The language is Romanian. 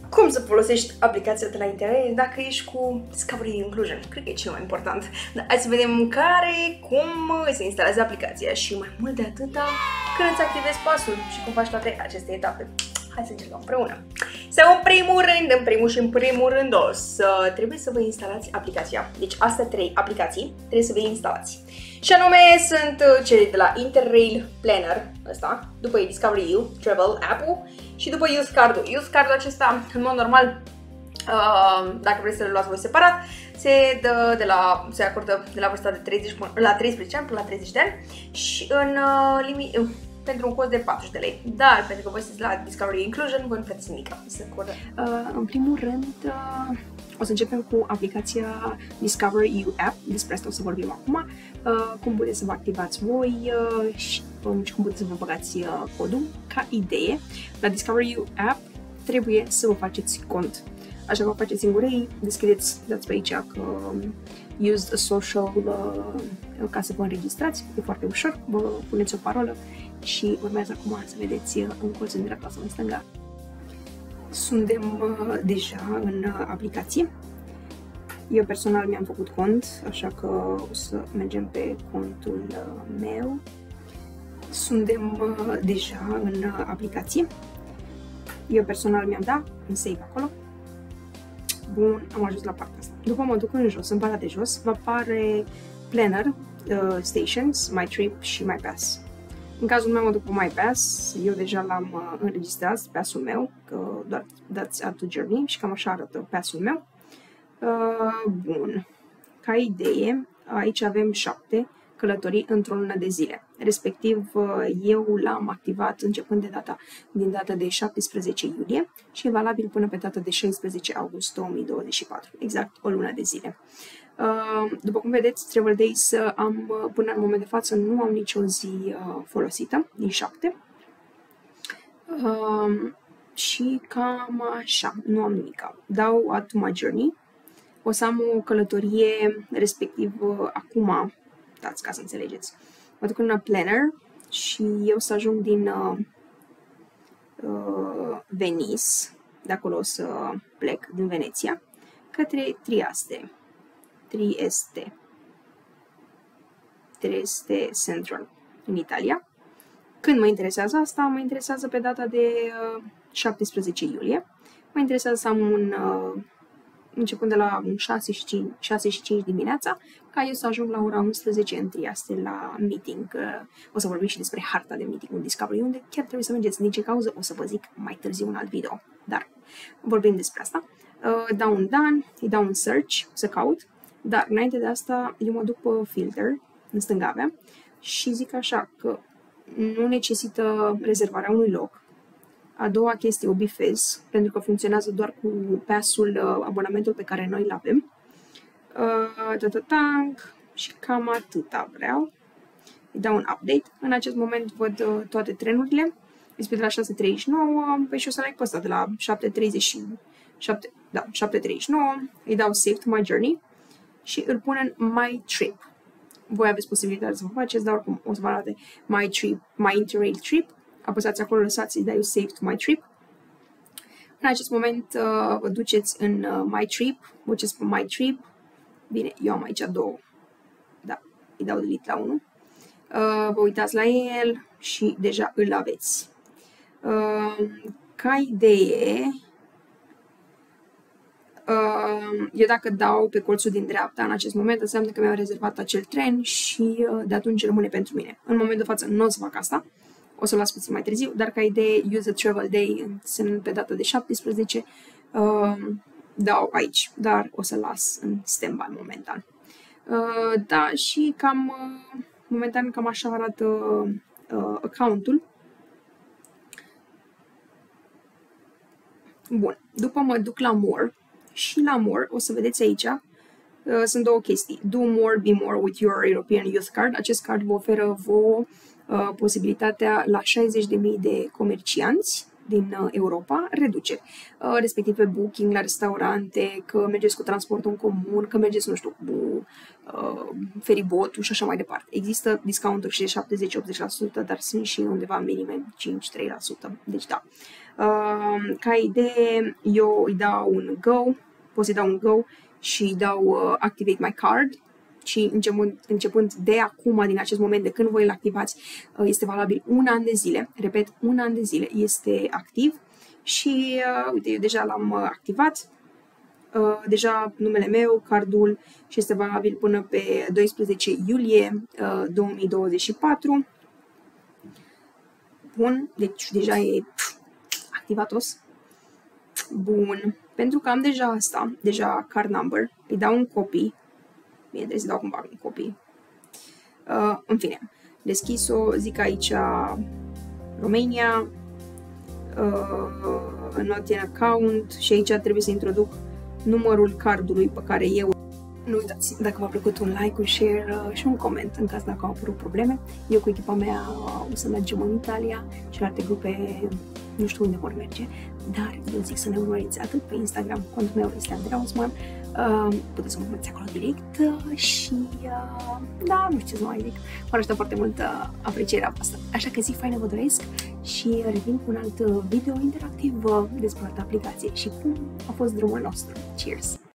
Cum să folosești aplicația de la internet dacă ești cu Discovery Inclusion? Cred că e cel mai important. Dar hai să vedem cum se instalează aplicația și mai mult de atâta, când îți activezi pasul și cum faci toate aceste etape. Hai să încercăm împreună. Sau în primul rând trebuie să vă instalați aplicația. Deci astea 3 aplicații trebuie să vă instalați. Și anume sunt cele de la Interrail Planner, ăsta, după e Discovery You, Travel App-ul și după Youth Card-ul. Youth Card-ul acesta, în mod normal, dacă vreți să le luați voi separat, se acordă de la vârsta de 13 ani până la 30 de ani și pentru un cost de 40 de lei. Dar pentru că voi sunteți la Discovery Inclusion, voi nu plătiți nimic. În primul rând, o să începem cu aplicația Discovery You App, despre asta o să vorbim acum, cum puteți să vă activați voi și cum puteți să vă băgați codul. Ca idee, la Discovery You App trebuie să vă faceți cont. Așa că o faceți singurei, deschideți, dați pe aici că use a social ca să vă înregistrați, e foarte ușor, vă puneți o parolă și urmează acum să vedeți în colțul în dreapta sau în stânga. Suntem deja în aplicație. Eu personal mi-am făcut cont, așa că o să mergem pe contul meu. Suntem deja în aplicație. Eu personal mi-am dat un save acolo. Bun, am ajuns la partea asta. După mă duc în jos, în partea de jos, vă apare Planner, Stations, My Trip și My Pass. În cazul meu mă duc cu My Pass, eu deja l-am înregistrat, passul meu, că doar dați Add to Journey și cam așa arată passul meu. Bun, ca idee, aici avem 7 călătorii într-o lună de zile. Respectiv, eu l-am activat începând din data de 17 iulie și e valabil până pe data de 16 august 2024, exact o lună de zile. După cum vedeți, Travel Days până în moment de față nu am nicio zi folosită din 7 și cam așa, nu am nimic. Dau Add to My Journey, o să am o călătorie respectiv acum, dați ca să înțelegeți. Mă duc în Planner și eu să ajung din Venice, de acolo o să plec din Veneția, către Trieste Central, în Italia. Când mă interesează asta? Mă interesează pe data de 17 iulie. Mă interesează să am începând de la 6 și 5 dimineața, ca eu să ajung la ora 11 în Trieste la meeting. O să vorbim și despre harta de meeting în Discovery, unde chiar trebuie să mergeți. Din ce cauză o să vă zic mai târziu un alt video, dar vorbim despre asta. Dau un done, îi dau un search, să caut, dar înainte de asta eu mă duc pe filter, în stânga avea, și zic așa că nu necesită rezervarea unui loc. A doua chestie, Obifez, pentru că funcționează doar cu pasul, abonamentul pe care noi îl avem. Și cam atâta vreau. Îi dau un update. În acest moment văd toate trenurile. Este de la 6:39, păi și o să leg pe ăsta de la 7:37, da, 7:39. Îi dau Save to My Journey și îl pun în My Trip. Voi aveți posibilitatea să vă faceți, dar oricum o să vă arate My Trip, My Interrail Trip. Apăsați acolo, lăsați, îi dai Save to My Trip. În acest moment vă duceți în My Trip, duceți pe My Trip. Bine, eu am aici două, da, îi dau delete la unul. Vă uitați la el și deja îl aveți. Ca idee, eu dacă dau pe colțul din dreapta în acest moment, înseamnă că mi-am rezervat acel tren și de atunci rămâne pentru mine. În momentul de față nu o să fac asta. O să o las puțin mai târziu, dar ca idee, use a travel day, însemnând pe data de 17, dau aici, dar o să las în standby momentan. Da, și cam, momentan cam așa arată accountul. Bun, după mă duc la More și la More o să vedeți aici, sunt două chestii. Do more, be more with your European Youth Card. Acest card vă oferă vouă posibilitatea la 60.000 de comercianți din Europa reduceri, respectiv pe booking, la restaurante, că mergeți cu transportul în comun, că mergeți, nu știu, cu feribotul și așa mai departe. Există discounturi și de 70-80%, dar sunt și undeva minime 5-3%. Deci da. Ca idee, eu îi dau un go, pot să-i dau un go și îi dau activate my card și începând de acum, din acest moment, de când voi îl activați, este valabil 1 an de zile. Repet, 1 an de zile este activ și uite, eu deja l-am activat. Deja numele meu, cardul, și este valabil până pe 12 iulie 2024. Bun, deci deja e activatos. Bun, pentru că am deja asta, deja card number, îi dau un copy. Bine, trebuie să dau cumva un copy. În fine, deschis-o, zic aici Romania, not in account și aici trebuie să introduc numărul cardului pe care eu. Nu uitați, dacă v-a plăcut, un like, un share și un coment în caz dacă au apărut probleme. Eu cu echipa mea o să mergem în Italia și alte grupe nu știu unde vor merge, dar eu zic să ne urmăriți atât pe Instagram, contul meu este Andreea Osman, puteți să mă urmăriți acolo direct și da, nu știu ce să mai zic, mă arătă foarte mult aprecierea voastră. Așa că zi faină vă doresc și revin cu un alt video interactiv despre altă aplicație și cum a fost drumul nostru. Cheers!